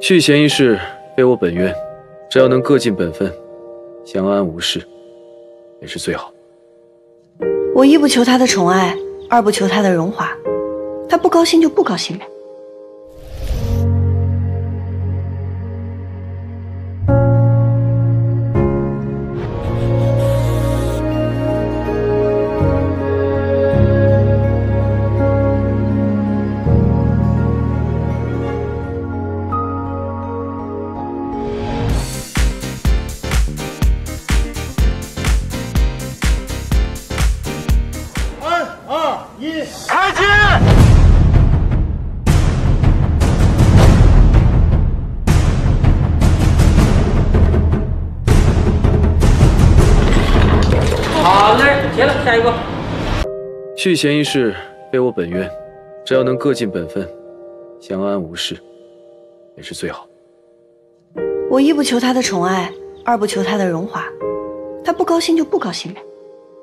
续弦一事非我本愿，只要能各尽本分，相安无事，也是最好。 我一不求他的宠爱，二不求他的荣华，他不高兴就不高兴呗。 开机！ 好嘞，结了，下一个。 续弦一事非我本愿，只要能各尽本分，相安无事，也是最好。 我一不求他的宠爱，二不求他的荣华，他不高兴就不高兴呗。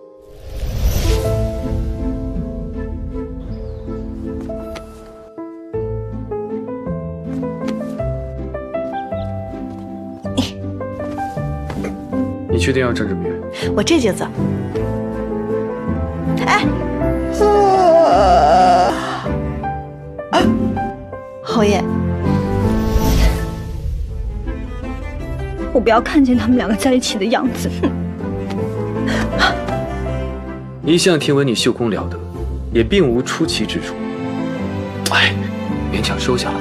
你确定要站这么远？ 我这就走。哎，侯爷， 我不要看见他们两个在一起的样子。 一向听闻你绣功了得，也并无出奇之处，哎，勉强收下了。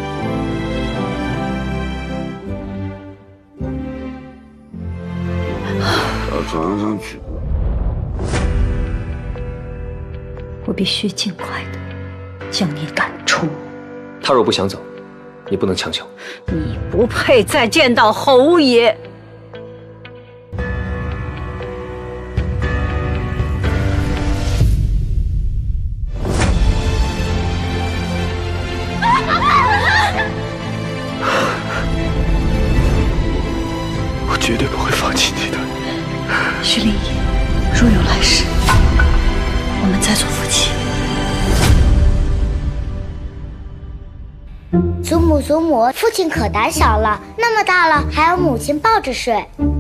装上去。 我必须尽快的将你赶出。 他若不想走，你不能强求。 你不配再见到侯爷。 我绝对不会放弃你的。 徐灵依，若有来世，我们再做夫妻。 祖母，父亲可胆小了，那么大了还要母亲抱着睡。